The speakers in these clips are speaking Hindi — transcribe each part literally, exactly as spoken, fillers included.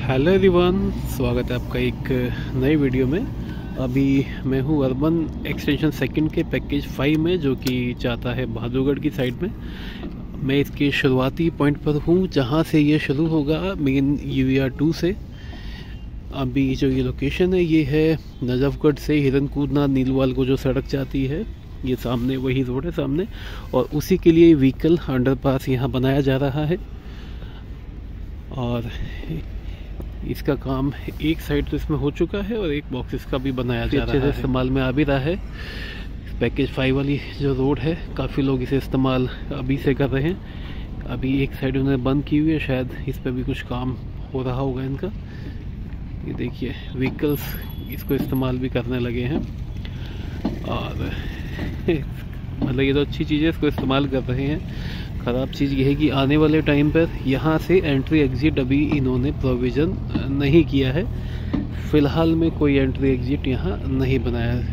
हेलो एवरीवन, स्वागत है आपका एक नए वीडियो में। अभी मैं हूँ अर्बन एक्सटेंशन सेकंड के पैकेज फाइव में, जो कि जाता है बहादुरगढ़ की साइड में। मैं इसके शुरुआती पॉइंट पर हूँ जहाँ से ये शुरू होगा, main U V R two से। अभी जो ये लोकेशन है ये है नजफगढ़ से हिरनकूदना नीलवाल को जो सड़क जाती है, ये सामने वही रोड है सामने, और उसी के लिए व्हीकल अंडरपास यहाँ बनाया जा रहा है। और इसका काम एक साइड तो इसमें हो चुका है और एक बॉक्स इसका भी बनाया जा रहा है, इस्तेमाल में आ भी रहा है। पैकेज फाइव वाली जो रोड है, काफ़ी लोग इसे इस्तेमाल अभी से कर रहे हैं। अभी एक साइड उन्होंने बंद की हुई है, शायद इस पर भी कुछ काम हो रहा होगा इनका। ये देखिए व्हीकल्स इसको इस्तेमाल भी करने लगे हैं, और मतलब ये तो अच्छी चीज़ है, इसको इस्तेमाल कर रहे हैं। ख़राब चीज़ ये है कि आने वाले टाइम पर यहाँ से एंट्री एग्ज़िट अभी इन्होंने प्रोविज़न नहीं किया है। फ़िलहाल में कोई एंट्री एग्ज़िट यहाँ नहीं बनाया है।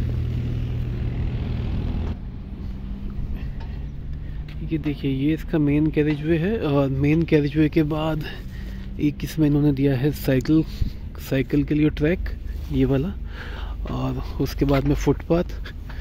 ये देखिए, ये इसका मेन कैरेजवे है, और मेन कैरेजवे के बाद एक इसमें इन्होंने दिया है साइकिल साइकिल के लिए ट्रैक, ये वाला, और उसके बाद में फुटपाथ,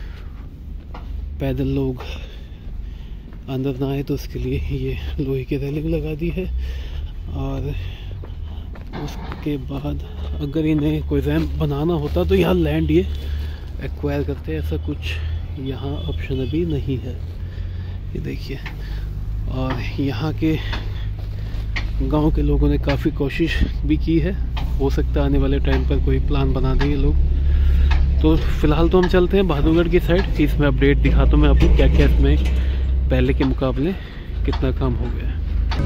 पैदल लोग अंदर ना आए तो उसके लिए ये लोहे की रेलिंग लगा दी है। और उसके बाद अगर इन्हें कोई रैंप बनाना होता तो यहाँ लैंड ये एक्वायर करते, ऐसा कुछ यहाँ ऑप्शन अभी नहीं है। ये देखिए, और यहाँ के गांव के लोगों ने काफ़ी कोशिश भी की है, हो सकता है आने वाले टाइम पर कोई प्लान बना देंगे लोग। तो फ़िलहाल तो हम चलते हैं बहादुरगढ़ की साइड। इसमें अपडेट दिखाता हूँ मैं आपको, क्या क्या इसमें पहले के मुकाबले कितना काम हो गया है।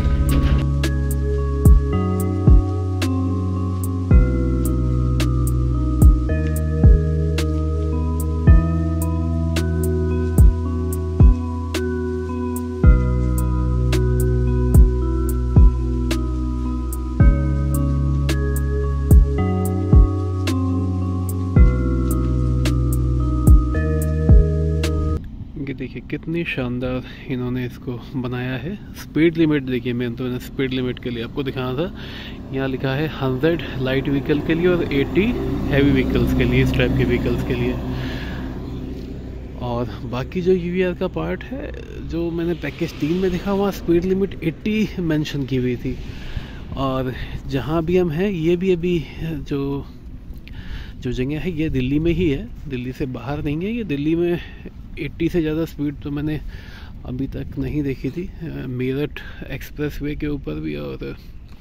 देखिए कितनी शानदार इन्होंने इसको बनाया है। स्पीड लिमिट देखिए, मैं तो मैंने स्पीड लिमिट के लिए आपको दिखाना था। यहाँ लिखा है हंड्रेड लाइट व्हीकल के लिए और एटी हैवी व्हीकल्स के लिए, इस टाइप के व्हीकल्स के लिए। और बाकी जो यू वी आर का पार्ट है, जो मैंने पैकेज तीन में देखा, वहाँ स्पीड लिमिट एट्टी मेंशन की हुई थी। और जहाँ भी हम हैं, ये भी अभी जो जो जगह है ये दिल्ली में ही है, दिल्ली से बाहर नहीं है। ये दिल्ली में अस्सी से ज़्यादा स्पीड तो मैंने अभी तक नहीं देखी थी। मेरठ एक्सप्रेसवे के ऊपर भी और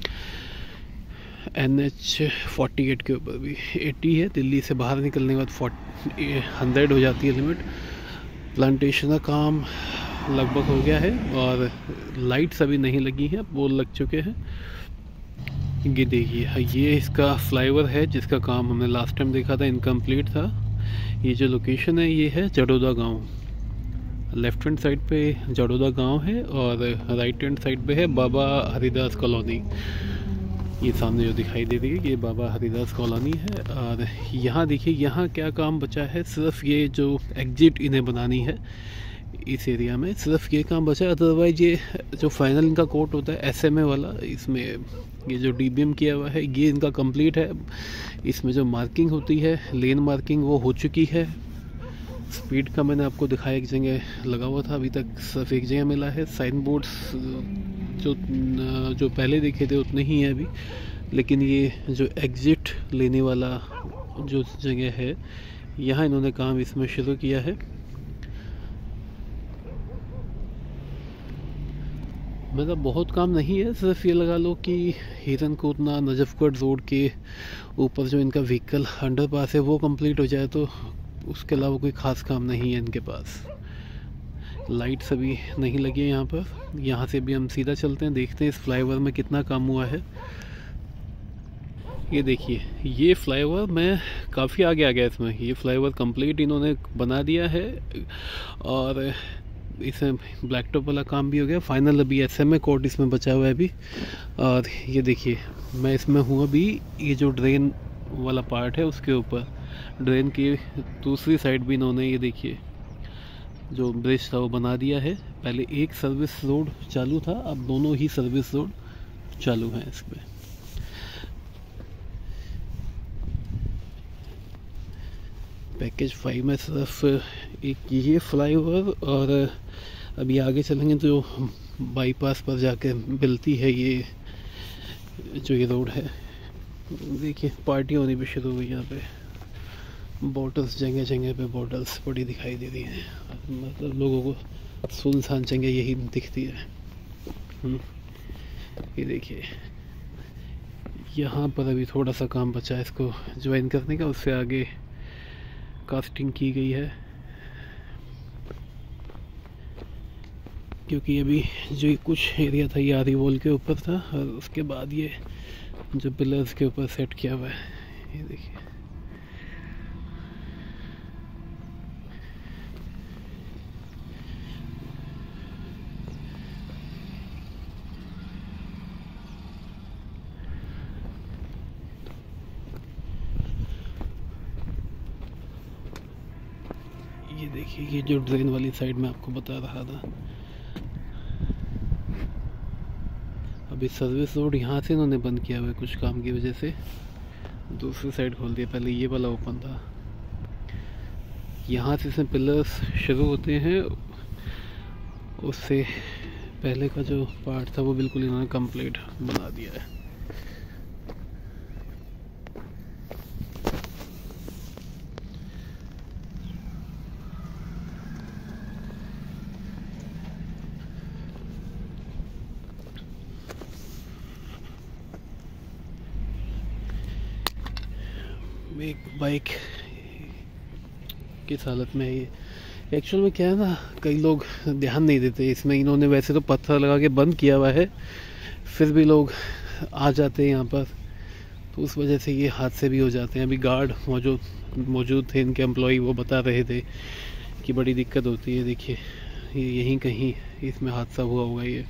एन एच फोर्टी एट के ऊपर भी अस्सी है। दिल्ली से बाहर निकलने के बाद हंड्रेड हो जाती है लिमिट। प्लांटेशन का काम लगभग हो गया है, और लाइट्स अभी नहीं लगी हैं, पोल लग चुके हैं। ये देखिए, ये इसका फ्लाईओवर है जिसका काम हमने लास्ट टाइम देखा था, इनकम्प्लीट था। ये जो लोकेशन है ये है जडोदा गांव। लेफ्ट हैंड साइड पे जडोदा गांव है, और राइट हैंड साइड पे है बाबा हरिदास कॉलोनी। ये सामने जो दिखाई दे रही है ये बाबा हरिदास कॉलोनी है। और यहाँ देखिए, यहाँ क्या काम बचा है, सिर्फ ये जो एग्जिट इन्हें बनानी है इस एरिया में, सिर्फ ये काम बचा है। अदरवाइज ये जो फाइनल इनका कोट होता है एस एम ए वाला, इसमें ये जो डी बी एम किया हुआ है ये इनका कंप्लीट है। इसमें जो मार्किंग होती है, लेन मार्किंग, वो हो चुकी है। स्पीड का मैंने आपको दिखाया, एक जगह लगा हुआ था, अभी तक सिर्फ एक जगह मिला है। साइन बोर्ड्स जो जो पहले देखे थे उतने ही हैं अभी, लेकिन ये जो एग्जिट लेने वाला जो जगह है, यहाँ इन्होंने काम इसमें शुरू किया है। मतलब बहुत काम नहीं है, सिर्फ ये लगा लो कि हिरनकूदना नजफगढ़ रोड के ऊपर जो इनका व्हीकल अंडरपास है वो कंप्लीट हो जाए, तो उसके अलावा कोई ख़ास काम नहीं है इनके पास। लाइट्स अभी नहीं लगी है यहाँ पर। यहाँ से भी हम सीधा चलते हैं, देखते हैं इस फ्लाईओवर में कितना काम हुआ है। ये देखिए, ये फ्लाईओवर में काफ़ी आगे आ गया इसमें। ये फ्लाईओवर कंप्लीट इन्होंने बना दिया है, और इसमें ब्लैक टॉप वाला काम भी हो गया फाइनल। अभी एस एम ए कोड इसमें बचा हुआ है अभी। और ये देखिए, मैं इसमें हूँ अभी, ये जो ड्रेन वाला पार्ट है उसके ऊपर, ड्रेन की दूसरी साइड भी इन्होंने, ये देखिए जो ब्रिज था वो बना दिया है। पहले एक सर्विस रोड चालू था, अब दोनों ही सर्विस रोड चालू हैं इसमें। पैकेज फाइव में सिर्फ एक ये फ्लाईओवर और अभी आगे चलेंगे तो बाईपास पर जाकर मिलती है ये जो ये रोड है। देखिए पार्टी होनी भी शुरू हुई यहाँ पे, बॉटल्स जगह जगह पे बॉटल्स पड़ी दिखाई दे रही हैं, मतलब लोगों को सुनसान जगह यही दिखती है। ये देखिए यहाँ पर अभी थोड़ा सा काम बचा है इसको ज्वाइन करने का, उससे आगे कास्टिंग की गई है, क्योंकि अभी जो कुछ एरिया था ये आरी वॉल के ऊपर था और उसके बाद ये जो पिलर्स के ऊपर सेट किया हुआ है। ये देखिए ये देखिए ये जो ड्रेन वाली साइड में आपको बता रहा था, अभी सर्विस रोड यहाँ से इन्होंने बंद किया हुआ है कुछ काम की वजह से, दूसरी साइड खोल दिया। पहले ये वाला ओपन था, यहाँ से इसमें पिलर्स शुरू होते हैं, उससे पहले का जो पार्ट था वो बिल्कुल इन्होंने कंप्लीट बना दिया है। एक बाइक किस हालत में है ये, एक्चुअल में क्या है ना, कई लोग ध्यान नहीं देते इसमें। इन्होंने वैसे तो पत्थर लगा के बंद किया हुआ है, फिर भी लोग आ जाते हैं यहाँ पर, तो उस वजह से ये हादसे भी हो जाते हैं। अभी गार्ड मौजूद मौजूद थे इनके एम्प्लॉय, वो बता रहे थे कि बड़ी दिक्कत होती है। देखिए ये यहीं कहीं इसमें हादसा हुआ होगा। ये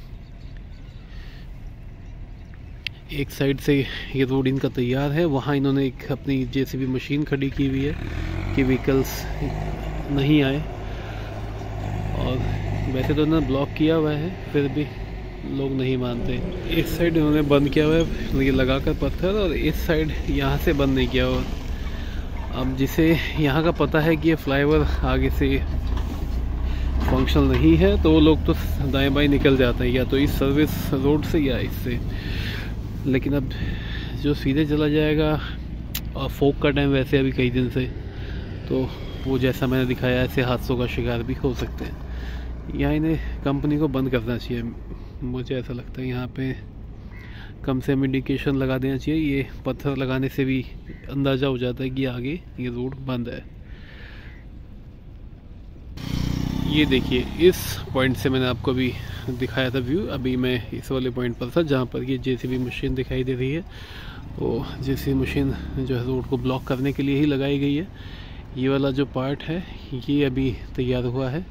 एक साइड से ये रोड इनका तैयार है, वहाँ इन्होंने एक अपनी जेसीबी मशीन खड़ी की हुई है कि व्हीकल्स नहीं आए, और वैसे तो इन्होंने ब्लॉक किया हुआ है फिर भी लोग नहीं मानते। इस साइड इन्होंने बंद किया हुआ है ये लगा कर पत्थर, और इस साइड यहाँ से बंद नहीं किया हुआ। अब जिसे यहाँ का पता है कि ये फ्लाईओवर आगे से फंक्शनल नहीं है, तो वो लोग तो दाएं बाएं निकल जाते हैं, या तो इस सर्विस रोड से या इससे। लेकिन अब जो सीधे चला जाएगा, और फोक का टाइम वैसे अभी कई दिन से, तो वो जैसा मैंने दिखाया ऐसे हादसों का शिकार भी हो सकते हैं। यहाँ इन्हें कंपनी को बंद करना चाहिए, मुझे ऐसा लगता है। यहाँ पे कम से कम इंडिकेशन लगा देना चाहिए, ये पत्थर लगाने से भी अंदाज़ा हो जाता है कि आगे ये रोड बंद है। ये देखिए इस पॉइंट से मैंने आपको अभी दिखाया था व्यू, अभी मैं इस वाले पॉइंट पर था जहाँ पर ये जेसीबी मशीन दिखाई दे रही है। वो जेसीबी मशीन जो है रोड को ब्लॉक करने के लिए ही लगाई गई है। ये वाला जो पार्ट है ये अभी तैयार हुआ है,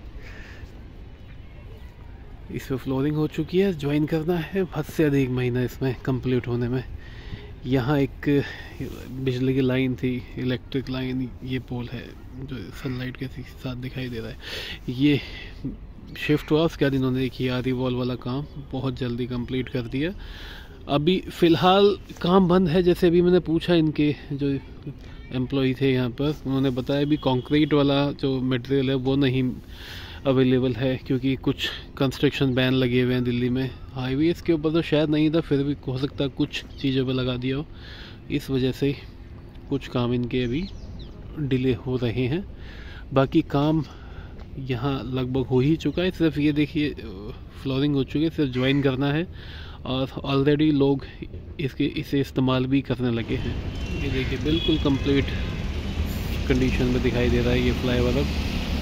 इस पर फ्लोरिंग हो चुकी है, ज्वाइन करना है हद से अधिक महीना इसमें कंप्लीट होने में। यहाँ एक बिजली की लाइन थी, इलेक्ट्रिक लाइन, ये पोल है जो सनलाइट के साथ दिखाई दे रहा है। ये शिफ्ट हुआ, उसके बाद इन्होंने देखिए आरी वॉल वाला काम बहुत जल्दी कंप्लीट कर दिया। अभी फ़िलहाल काम बंद है, जैसे अभी मैंने पूछा इनके जो एम्प्लॉय थे यहाँ पर, उन्होंने बताया भी कंक्रीट वाला जो मटेरियल है वो नहीं अवेलेबल है, क्योंकि कुछ कंस्ट्रक्शन बैन लगे हुए हैं दिल्ली में। हाईवेज के ऊपर तो शायद नहीं था, फिर भी हो सकता है कुछ चीज़ों पर लगा दिया हो, इस वजह से कुछ काम इनके अभी डिले हो रहे हैं। बाकी काम यहाँ लगभग हो ही चुका है, सिर्फ ये देखिए फ्लोरिंग हो चुकी है, सिर्फ ज्वाइन करना है, और ऑलरेडी लोग इसके इसे इस्तेमाल भी करने लगे हैं। ये देखिए बिल्कुल कंप्लीट कंडीशन में दिखाई दे रहा है ये फ्लाईओवर। अब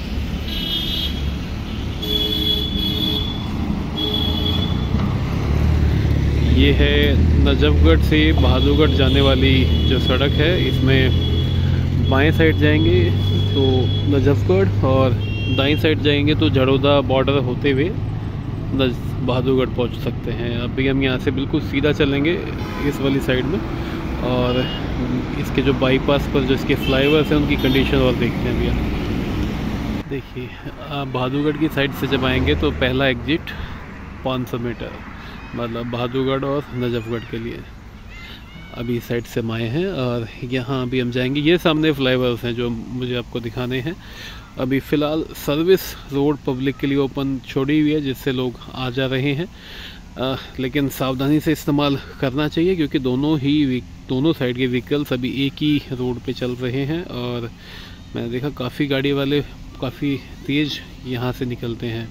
ये है नजफगढ़ से बहादुरगढ़ जाने वाली जो सड़क है, इसमें बाएं साइड जाएंगे तो नजफगढ़ और दाईं साइड जाएंगे तो झड़ौदा बॉर्डर होते हुए बहादुरगढ़ पहुंच सकते हैं। अभी हम यहाँ से बिल्कुल सीधा चलेंगे इस वाली साइड में, और इसके जो बाईपास पर जो इसके फ्लाईओवर्स हैं उनकी कंडीशन और देखते हैं भैया। देखिए आप बहादुरगढ़ की साइड से जब आएंगे तो पहला एग्जिट पाँच सौ मीटर, मतलब बहादुरगढ़ और नजफगढ़ के लिए। अभी साइड से हम आए हैं और यहाँ अभी हम जाएंगे। ये सामने फ्लाईओवर्स हैं जो मुझे आपको दिखाने हैं। अभी फ़िलहाल सर्विस रोड पब्लिक के लिए ओपन छोड़ी हुई है, जिससे लोग आ जा रहे हैं, आ, लेकिन सावधानी से इस्तेमाल करना चाहिए क्योंकि दोनों ही दोनों साइड के व्हीकल्स अभी एक ही रोड पे चल रहे हैं। और मैंने देखा काफ़ी गाड़ी वाले काफ़ी तेज़ यहाँ से निकलते हैं।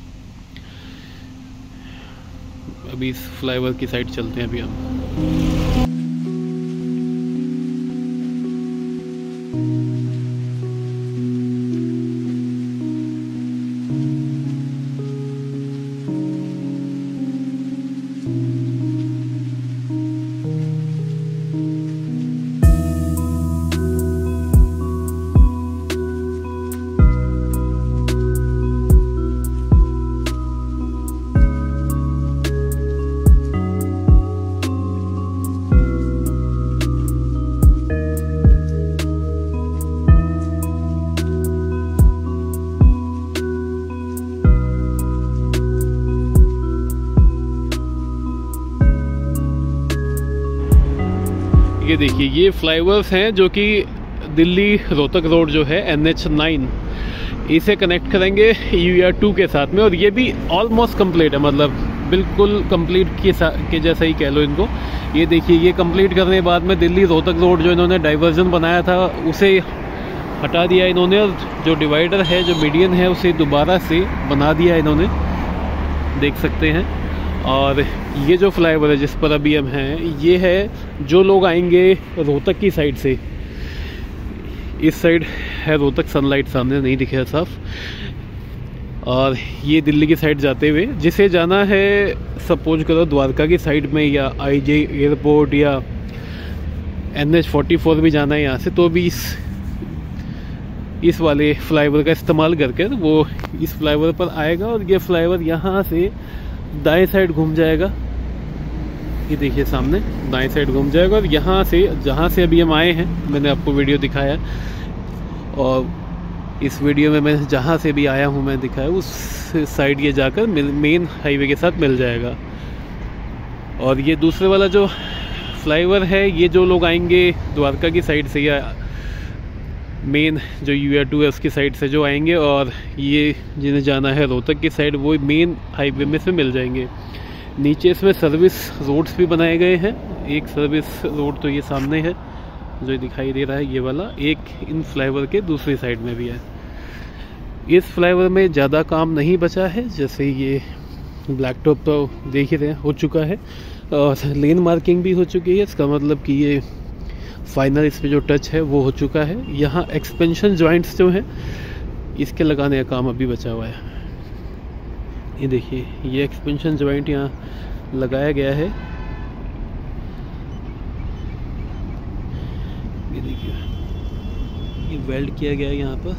अभी इस फ्लाईओवर की साइड चलते हैं अभी हम। ये देखिए ये फ्लाईओवर्स हैं जो कि दिल्ली रोहतक रोड जो है एन एच नाइन, इसे कनेक्ट करेंगे यू आर टू के साथ में। और ये भी ऑलमोस्ट कंप्लीट है, मतलब बिल्कुल कंप्लीट के के जैसा ही कह लो इनको। ये देखिए ये कंप्लीट करने के बाद में दिल्ली रोहतक रोड जो इन्होंने डाइवर्जन बनाया था उसे हटा दिया इन्होंने, और जो डिवाइडर है जो मीडियन है उसे दोबारा से बना दिया इन्होंने, देख सकते हैं। और ये जो फ्लाईओवर है जिस पर अभी हम हैं, ये है जो लोग आएंगे रोहतक की साइड से। इस साइड है रोहतक, सनलाइट सामने नहीं दिखेगा साफ। और ये दिल्ली की साइड जाते हुए, जिसे जाना है सपोज करो द्वारका की साइड में या आईजे एयरपोर्ट या एन एच फोर्टी फोर भी जाना है यहाँ से, तो भी इस इस वाले फ्लाईओवर का इस्तेमाल करके वो इस फ्लाईओवर पर आएगा। और ये फ्लाईओवर यहाँ से दाएं साइड घूम जाएगा, ये देखिए सामने दाएं साइड घूम जाएगा। और यहाँ से जहाँ से अभी हम आए हैं, मैंने आपको वीडियो दिखाया, और इस वीडियो में मैं जहाँ से भी आया हूँ मैं दिखाया, उस साइड ये जाकर मेन हाईवे के साथ मिल जाएगा। और ये दूसरे वाला जो फ्लाईओवर है, ये जो लोग आएंगे द्वारका की साइड से या मेन जो यू आर टू है उसकी साइड से जो आएंगे, और ये जिन्हें जाना है रोहतक की साइड, वो मेन हाईवे में से मिल जाएंगे। नीचे इसमें सर्विस रोड्स भी बनाए गए हैं। एक सर्विस रोड तो ये सामने है जो दिखाई दे रहा है ये वाला, एक इन फ्लाईओवर के दूसरी साइड में भी है। इस फ्लाईओवर में ज़्यादा काम नहीं बचा है, जैसे ये ब्लैक टॉप तो देख ही रहे हो चुका है, और लेन मार्किंग भी हो चुकी है। इसका मतलब कि ये फाइनल इस पे जो टच है वो हो चुका है। यहाँ एक्सपेंशन जॉइंट्स जो हैं इसके लगाने का काम अभी बचा हुआ है। ये देखिए ये एक्सपेंशन जॉइंट यहाँ लगाया गया है, ये देखिए ये वेल्ड किया गया है यहाँ पर।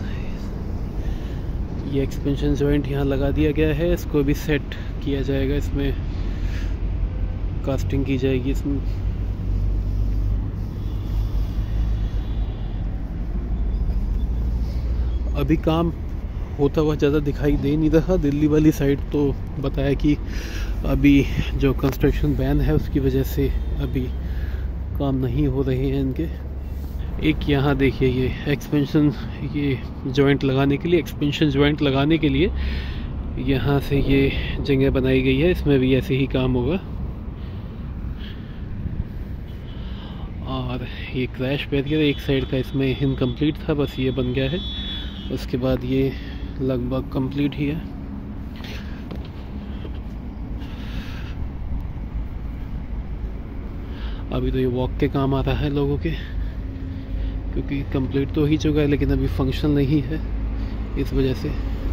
ये एक्सपेंशन जॉइंट यहाँ लगा दिया गया है, इसको भी सेट किया जाएगा, इसमें कास्टिंग की जाएगी इसमें। अभी काम होता हुआ ज़्यादा दिखाई दे नहीं रहा। दिल्ली वाली साइड तो बताया कि अभी जो कंस्ट्रक्शन बैन है उसकी वजह से अभी काम नहीं हो रहे हैं इनके। एक यहाँ देखिए ये एक्सपेंशन, ये जॉइंट लगाने के लिए, एक्सपेंशन जॉइंट लगाने के लिए यहाँ से ये जगह बनाई गई है, इसमें भी ऐसे ही काम होगा। और ये क्रैश बैरियर एक साइड का इसमें इनकम्प्लीट था, बस ये बन गया है, उसके बाद ये लगभग कंप्लीट ही है। अभी तो ये वॉक के काम आ रहा है लोगों के, क्योंकि कंप्लीट तो ही चुका है लेकिन अभी फंक्शनल नहीं है, इस वजह से।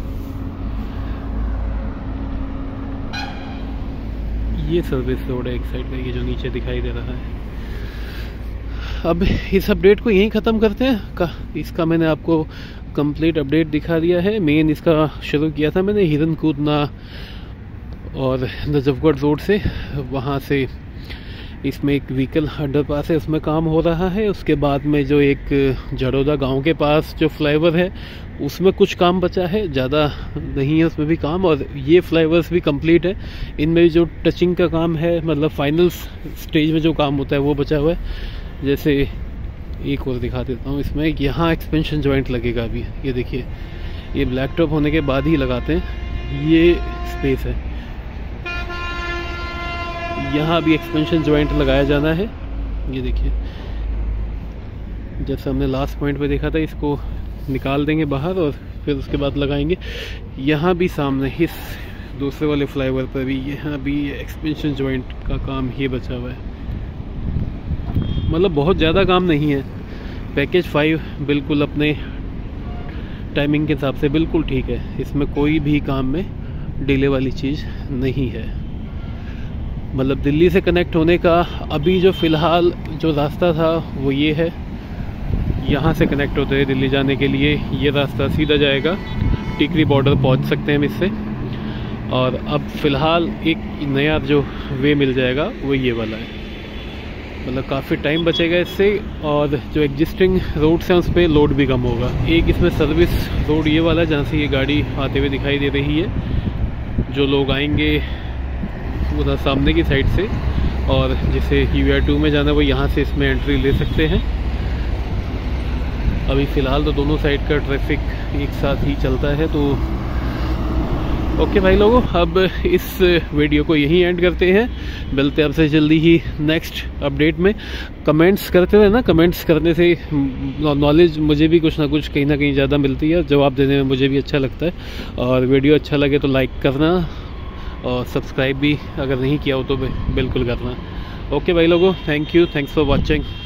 ये सर्विस रोड है एक साइड का, ये जो नीचे दिखाई दे रहा है। अब इस अपडेट को यहीं ख़त्म करते हैं का, इसका मैंने आपको कंप्लीट अपडेट दिखा दिया है। मेन इसका शुरू किया था मैंने हिरन कूदना और नजफगढ़ रोड से, वहाँ से इसमें एक व्हीकल अंडरपास है उसमें काम हो रहा है। उसके बाद में जो एक जड़ोदा गांव के पास जो फ्लाईओवर है उसमें कुछ काम बचा है, ज़्यादा नहीं है उसमें भी काम। और ये फ्लाईओवर्स भी कंप्लीट है, इनमें भी जो टचिंग का काम है, मतलब फाइनल स्टेज में जो काम होता है वो बचा हुआ है। जैसे एक और दिखा देता हूँ इसमें, यहाँ एक्सपेंशन जॉइंट लगेगा अभी, ये देखिए, ये ब्लैक टॉप होने के बाद ही लगाते हैं, ये स्पेस है, यहाँ भी एक्सपेंशन जॉइंट लगाया जाना है। ये देखिए, जैसे हमने लास्ट पॉइंट पे देखा था, इसको निकाल देंगे बाहर और फिर उसके बाद लगाएंगे। यहाँ भी सामने इस दूसरे वाले फ्लाईओवर पर भी, यहाँ भी एक्सपेंशन जॉइंट का काम ये बचा हुआ है। मतलब बहुत ज़्यादा काम नहीं है। पैकेज फाइव बिल्कुल अपने टाइमिंग के हिसाब से बिल्कुल ठीक है, इसमें कोई भी काम में डिले वाली चीज़ नहीं है। मतलब दिल्ली से कनेक्ट होने का अभी जो फ़िलहाल जो रास्ता था वो ये है, यहाँ से कनेक्ट होते हैं दिल्ली जाने के लिए, ये रास्ता सीधा जाएगा, टिकरी बॉर्डर पहुँच सकते हैं हम इससे। और अब फ़िलहाल एक नया जो वे मिल जाएगा वो ये वाला है, मतलब काफ़ी टाइम बचेगा इससे, और जो एग्जिस्टिंग रोड्स हैं उस पर लोड भी कम होगा। एक इसमें सर्विस रोड ये वाला जहाँ से ये गाड़ी आते हुए दिखाई दे रही है, जो लोग आएंगे उधर सामने की साइड से, और जिसे यू आर टू में जाना है वो यहाँ से इसमें एंट्री ले सकते हैं। अभी फ़िलहाल तो दोनों साइड का ट्रैफिक एक साथ ही चलता है। तो ओके भाई लोगों, अब इस वीडियो को यहीं एंड करते हैं, मिलते हैं आपसे जल्दी ही नेक्स्ट अपडेट में। कमेंट्स करते रहे ना, कमेंट्स करने से नॉलेज मुझे भी कुछ ना कुछ कहीं ना कहीं ज़्यादा मिलती है, जवाब देने में मुझे भी अच्छा लगता है। और वीडियो अच्छा लगे तो लाइक करना, और सब्सक्राइब भी अगर नहीं किया हो तो बिल्कुल करना। ओके भाई लोगों, thank you, thanks for watching.